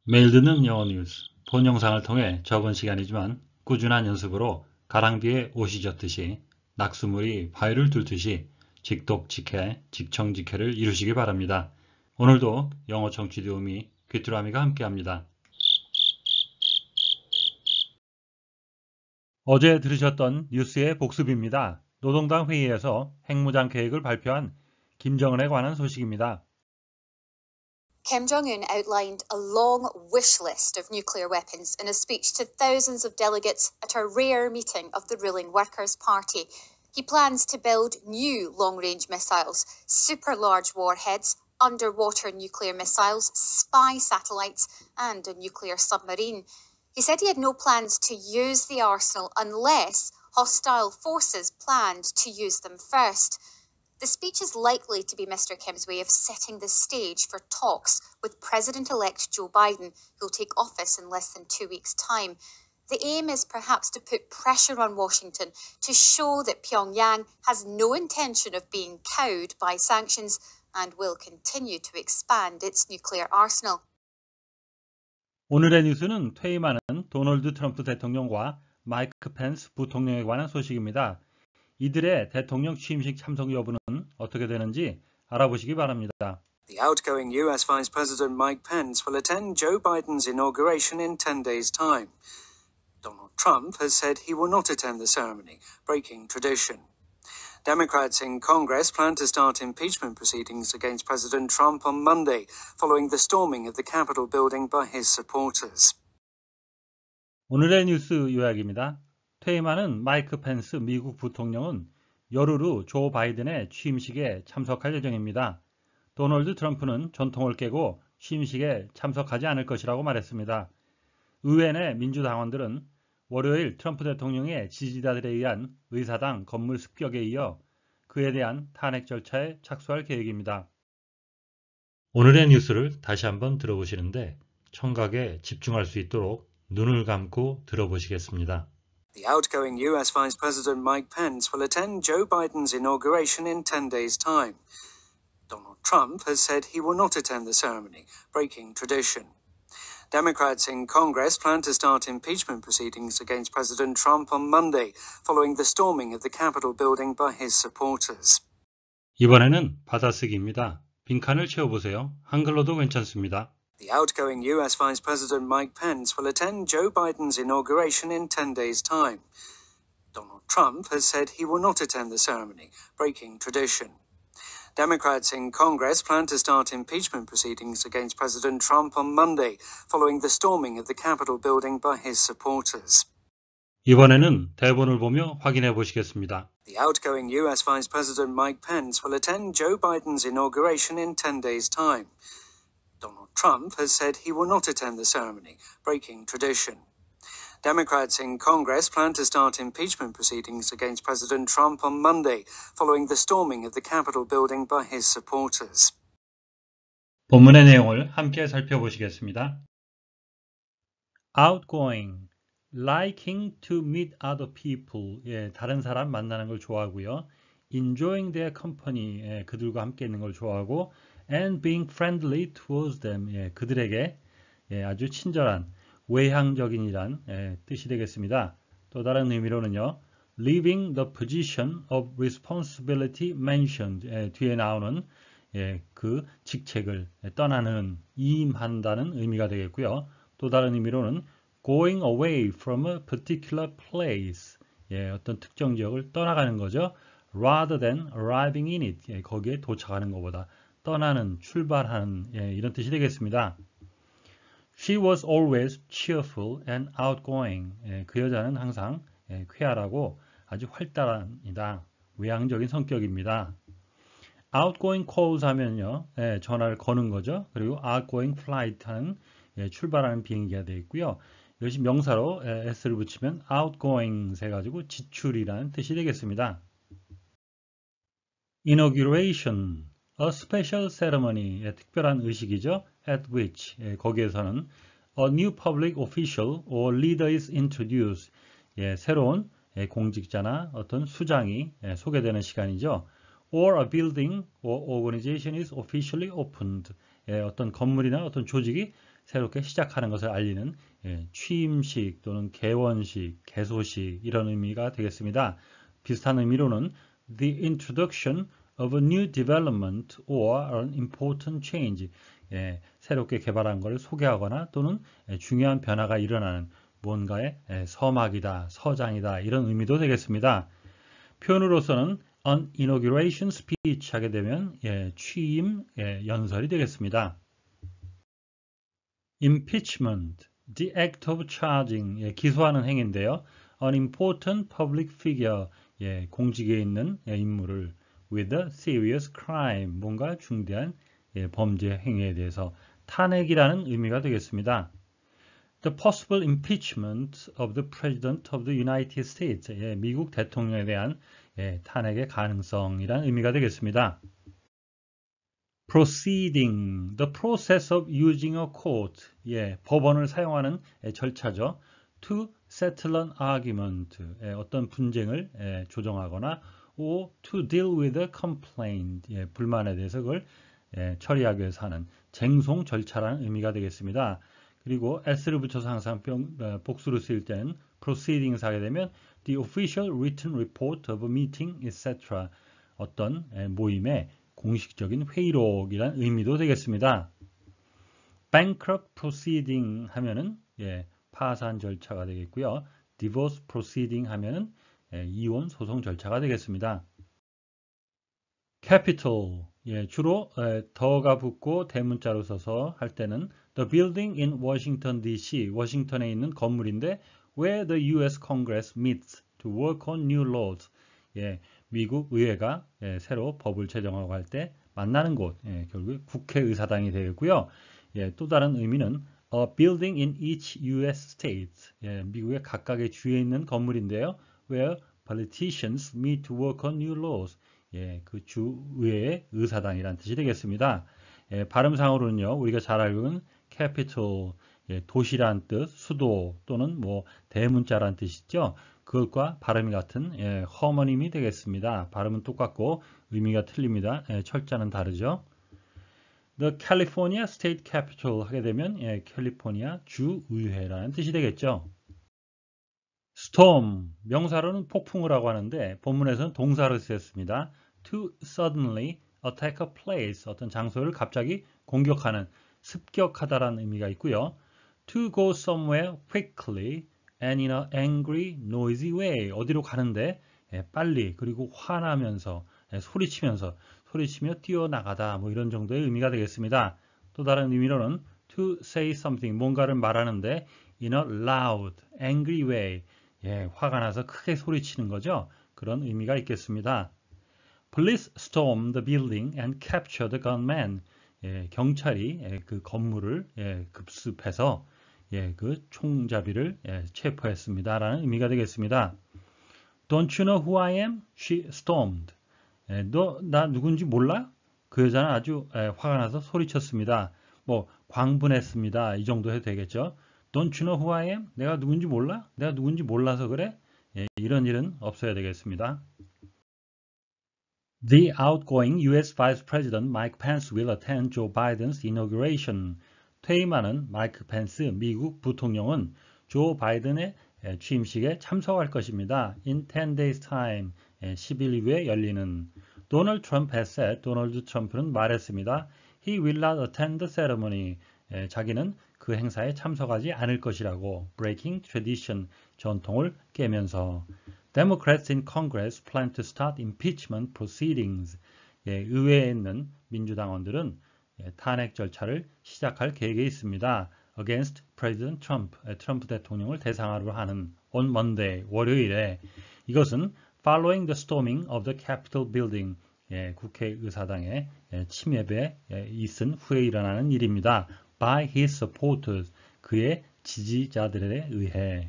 매일 듣는 영어 뉴스, 본 영상을 통해 적은 시간이지만 꾸준한 연습으로 가랑비에 옷이 젖듯이 낙수물이 바위를 뚫듯이 직독직해, 직청직해를 이루시기 바랍니다. 오늘도 영어 청취 도우미 귀뚜라미가 함께합니다. 어제 들으셨던 뉴스의 복습입니다. 노동당 회의에서 핵무장 계획을 발표한 김정은에 관한 소식입니다. Kim Jong-un outlined a long wish list of nuclear weapons in a speech to thousands of delegates at a rare meeting of the ruling Workers' Party. He plans to build new long-range missiles, super-large warheads, underwater nuclear missiles, spy satellites, and a nuclear submarine. He said he had no plans to use the arsenal unless hostile forces planned to use them first. The speech is likely to be Mr. Kim's way of setting the stage for talks with President-elect Joe Biden, who will take office in less than 2 weeks' time. The aim is perhaps to put pressure on Washington to show that Pyongyang has no intention of being cowed by sanctions and will continue to expand its nuclear arsenal. 오늘의 뉴스는 퇴임하는 도널드 트럼프 대통령과 마이크 펜스 부통령에 관한 소식입니다. 이들의 대통령 취임식 참석 여부는 어떻게 되는지 알아보시기 바랍니다. The outgoing US Vice President Mike Pence will attend Joe Biden's inauguration in 10 days' time. Donald Trump has said he will not attend the ceremony, breaking tradition. Democrats in Congress plan to start impeachment proceedings against President Trump on Monday, following the storming of the Capitol building by his supporters. 오늘의 뉴스 요약입니다. 퇴임하는 마이크 펜스 미국 부통령은 열흘 후 조 바이든의 취임식에 참석할 예정입니다. 도널드 트럼프는 전통을 깨고 취임식에 참석하지 않을 것이라고 말했습니다. 의회 내 민주당원들은 월요일 트럼프 대통령의 지지자들에 의한 의사당 건물 습격에 이어 그에 대한 탄핵 절차에 착수할 계획입니다. 오늘의 뉴스를 다시 한번 들어보시는데 청각에 집중할 수 있도록 눈을 감고 들어보시겠습니다. The outgoing US Vice President Mike Pence will attend Joe Biden's inauguration in 10 days' time. Donald Trump has said he will not attend the ceremony, breaking tradition. Democrats in Congress plan to start impeachment proceedings against President Trump on Monday, following the storming of the Capitol building by his supporters. 이번에는 받아쓰기입니다. 빈칸을 채워보세요. 한글로도 괜찮습니다. The outgoing US Vice President Mike Pence will attend Joe Biden's inauguration in 10 days' time. Donald Trump has said he will not attend the ceremony, breaking tradition. Democrats in Congress plan to start impeachment proceedings against President Trump on Monday, following the storming of the Capitol building by his supporters. 이번에는 대본을 보며 확인해 보시겠습니다. The outgoing US Vice President Mike Pence will attend Joe Biden's inauguration in 10 days' time. Donald Trump has said he will not attend the ceremony, breaking tradition. Democrats in Congress plan to start impeachment proceedings against President Trump on Monday, following the storming of the Capitol building by his supporters. 본문의 내용을 함께 살펴보시겠습니다. Outgoing, liking to meet other people, 다른 사람 만나는 걸 좋아하고요. Enjoying their company, 그들과 함께 있는 걸 좋아하고 and being friendly towards them, 그들에게 아주 친절한, 외향적인이란 뜻이 되겠습니다. 또 다른 의미로는요. Leaving the position of responsibility mentioned, 뒤에 나오는 그 직책을 떠나는, 이임한다는 의미가 되겠고요. 또 다른 의미로는 going away from a particular place, 어떤 특정 지역을 떠나가는 거죠. Rather than arriving in it, 거기에 도착하는 것보다 떠나는, 출발하는, 이런 뜻이 되겠습니다. She was always cheerful and outgoing. 그 여자는 항상 쾌활하고 아주 활달합니다. 외향적인 성격입니다. Outgoing calls 하면요, 전화를 거는 거죠. 그리고 outgoing flight 하는 출발하는 비행기가 되어 있고요. 이것이 명사로 s를 붙이면 outgoing 해가지고 지출이라는 뜻이 되겠습니다. Inauguration, a special ceremony, 특별한 의식이죠. At which, 거기에서는 a new public official or leader is introduced, 새로운 공직자나 어떤 수장이 소개되는 시간이죠. Or a building or organization is officially opened, 어떤 건물이나 어떤 조직이 새롭게 시작하는 것을 알리는 취임식 또는 개원식, 개소식 이런 의미가 되겠습니다. 비슷한 의미로는 the introduction of a new development or an important change, 새롭게 개발한 것을 소개하거나 또는 중요한 변화가 일어나는 뭔가의 서막이다, 서장이다 이런 의미도 되겠습니다. 표현으로서는 an inauguration speech 하게 되면 취임 연설이 되겠습니다. impeachment, the act of charging, 기소하는 행위인데요. an important public figure, 공직에 있는 인물을 with a serious crime, 뭔가 중대한 범죄 행위에 대해서 탄핵이라는 의미가 되겠습니다. The possible impeachment of the President of the United States, 미국 대통령에 대한 탄핵의 가능성이라는 의미가 되겠습니다. Proceeding, the process of using a court, 법원을 사용하는 절차죠. To settle an argument, 어떤 분쟁을 조정하거나 or to deal with a complaint, 불만에 대해서 그걸 처리하기 위해서 하는 쟁송 절차라는 의미가 되겠습니다. 그리고 s를 붙여서 항상 복수로 쓰일 때는 proceedings 하게 되면 the official written report of a meeting, etc. 어떤 모임의 공식적인 회의록이란 의미도 되겠습니다. bankrupt proceeding 하면은 파산 절차가 되겠고요. divorce proceeding 하면은 이혼 소송 절차가 되겠습니다. capital, 주로 더가 붙고 대문자로 써서 할 때는 the building in Washington D.C. 워싱턴에 있는 건물인데 where the U.S. Congress meets to work on new laws. 미국 의회가 새로 법을 제정하고 할 때 만나는 곳, 결국 국회의사당이 되겠고요. 또 다른 의미는 a building in each U.S. state. 미국의 각각의 주에 있는 건물인데요. where politicians meet to work on new laws. 그 주의회의 의사당이란 뜻이 되겠습니다. 발음상으로는요, 우리가 잘 알고 있는 capital, 도시란 뜻, 수도 또는 뭐 대문자란 뜻이죠. 그것과 발음이 같은 허머님이 되겠습니다. 발음은 똑같고 의미가 틀립니다. 철자는 다르죠. The California State Capitol 하게 되면 캘리포니아 주의회라는 뜻이 되겠죠. Storm, 명사로는 폭풍우라고 하는데 본문에서는 동사로 쓰였습니다. To suddenly attack a place, 어떤 장소를 갑자기 공격하는, 습격하다라는 의미가 있고요. To go somewhere quickly and in an angry, noisy way, 어디로 가는데 빨리 그리고 화나면서 소리치며 뛰어나가다 뭐 이런 정도의 의미가 되겠습니다. 또 다른 의미로는 to say something, 뭔가를 말하는데 in a loud, angry way, 화가 나서 크게 소리치는 거죠. 그런 의미가 있겠습니다. Police stormed the building and captured the gunman. 경찰이 그 건물을 급습해서 그 총잡이를 체포했습니다. 라는 의미가 되겠습니다. Don't you know who I am? She stormed. 너 나 누군지 몰라? 그 여자는 아주 화가 나서 소리쳤습니다. 뭐 광분했습니다. 이 정도 해도 되겠죠. Don't you know who I am? 내가 누군지 몰라? 내가 누군지 몰라서 그래? 이런 일은 없어야 되겠습니다. The outgoing U.S. Vice President Mike Pence will attend Joe Biden's inauguration. 퇴임하는 마이크 펜스 미국 부통령은 조 바이든의 취임식에 참석할 것입니다. In 10 days time, 10일 후에 열리는. Donald Trump has said, 도널드 트럼프는 말했습니다. He will not attend the ceremony. 자기는 그 행사에 참석하지 않을 것이라고. Breaking tradition, 전통을 깨면서. Democrats in Congress plan to start impeachment proceedings. 의회에 있는 민주당원들은 탄핵 절차를 시작할 계획에 있습니다. Against President Trump, 트럼프 대통령을 대상으로 하는 on Monday, 월요일에. 이것은 following the storming of the Capitol building, 국회의사당의 침입에 있은 후에 일어나는 일입니다. By his supporters, 그의 지지자들에 의해.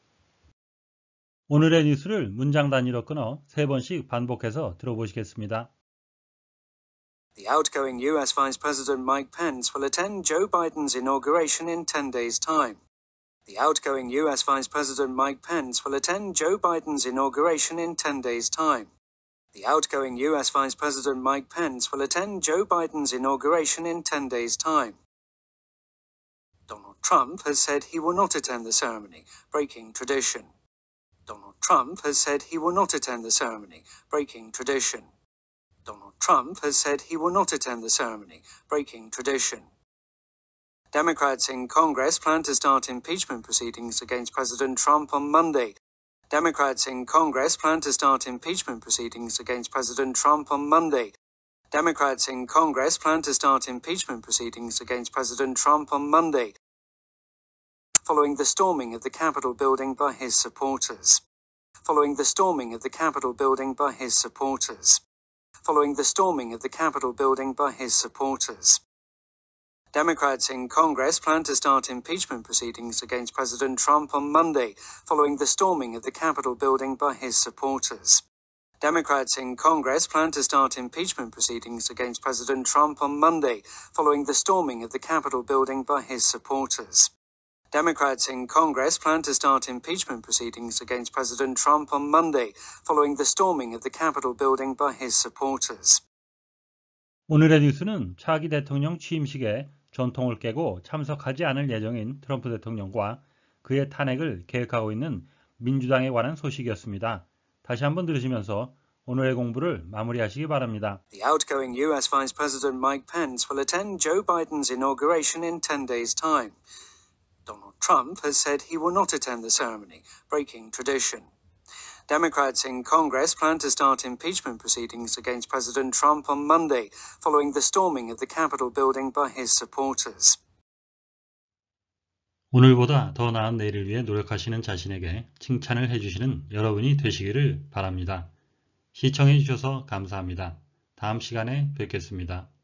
오늘의 뉴스를 문장 단위로 끊어 3번씩 반복해서 들어보시겠습니다. The outgoing US Vice President Mike Pence will attend Joe Biden's inauguration in 10 days' time. The outgoing US Vice President Mike Pence will attend Joe Biden's inauguration in 10 days' time. The outgoing US Vice President Mike Pence will attend Joe Biden's inauguration in 10 days' time. Trump has said he will not attend the ceremony, breaking tradition. Donald Trump has said he will not attend the ceremony, breaking tradition. Donald Trump has said he will not attend the ceremony, breaking tradition. Democrats in Congress plan to start impeachment proceedings against President Trump on Monday. Democrats in Congress plan to start impeachment proceedings against President Trump on Monday. Democrats in Congress plan to start impeachment proceedings against President Trump on Monday, following the storming of the Capitol building by his supporters. Following the storming of the Capitol building by his supporters. Following the storming of the Capitol building by his supporters. Democrats in Congress plan to start impeachment proceedings against President Trump on Monday, following the storming of the Capitol building by his supporters. Democrats in Congress plan to start impeachment proceedings against President Trump on Monday, following the storming of the Capitol building by his supporters. Democrats in Congress plan to start impeachment proceedings against President Trump on Monday, following the storming of the Capitol building by his supporters. 오늘의 뉴스는 차기 대통령 취임식에 전통을 깨고 참석하지 않을 예정인 트럼프 대통령과 그의 탄핵을 계획하고 있는 민주당에 관한 소식이었습니다. 다시 한번 들으시면서 오늘의 공부를 마무리하시기 바랍니다. The outgoing US Vice President Mike Pence will attend Joe Biden's inauguration in 10 days' time. Donald Trump has said he will not attend the ceremony, breaking tradition. Democrats in Congress plan to start impeachment proceedings against President Trump on Monday, following the storming of the Capitol building by his supporters. 오늘보다 더 나은 내일을 위해 노력하시는 자신에게 칭찬을 해주시는 여러분이 되시기를 바랍니다. 시청해 주셔서 감사합니다. 다음 시간에 뵙겠습니다.